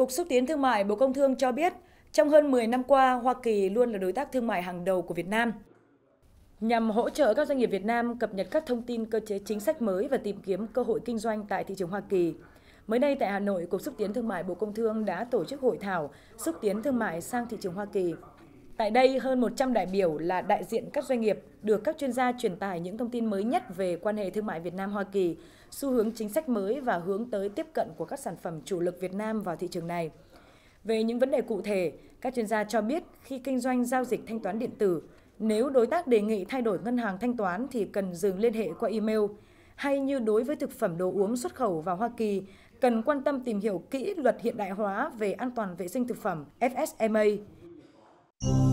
Cục Xúc tiến Thương mại Bộ Công Thương cho biết, trong hơn 10 năm qua, Hoa Kỳ luôn là đối tác thương mại hàng đầu của Việt Nam. Nhằm hỗ trợ các doanh nghiệp Việt Nam cập nhật các thông tin cơ chế chính sách mới và tìm kiếm cơ hội kinh doanh tại thị trường Hoa Kỳ, mới đây tại Hà Nội, Cục Xúc tiến Thương mại Bộ Công Thương đã tổ chức hội thảo xúc tiến thương mại sang thị trường Hoa Kỳ. Tại đây, hơn 100 đại biểu là đại diện các doanh nghiệp được các chuyên gia truyền tải những thông tin mới nhất về quan hệ thương mại Việt Nam-Hoa Kỳ, xu hướng chính sách mới và hướng tới tiếp cận của các sản phẩm chủ lực Việt Nam vào thị trường này. Về những vấn đề cụ thể, các chuyên gia cho biết khi kinh doanh giao dịch thanh toán điện tử, nếu đối tác đề nghị thay đổi ngân hàng thanh toán thì cần dừng liên hệ qua email. Hay như đối với thực phẩm đồ uống xuất khẩu vào Hoa Kỳ, cần quan tâm tìm hiểu kỹ luật hiện đại hóa về an toàn vệ sinh thực phẩm FSMA.